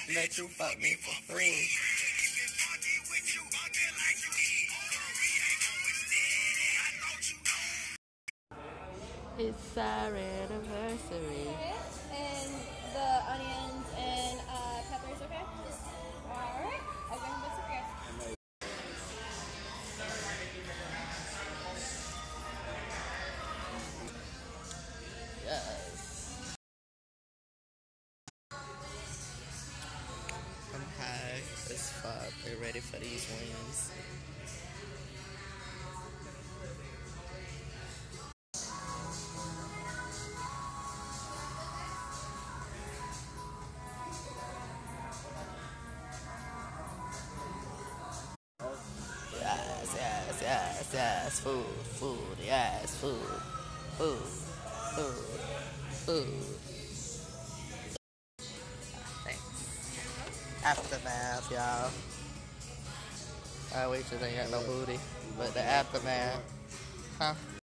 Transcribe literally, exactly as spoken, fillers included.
Let you fuck me for free. It's our anniversary. Okay. And the onions and uh, peppers, okay? Alright. I'll go ahead and put some here. Yes. I'm high as fuck. We're ready for these wings. Yes, yes, yes, yes. Food, food, yes, food, food, food, food. Thanks. Aftermath, y'all. I wait till they got no booty, but the aftermath, huh?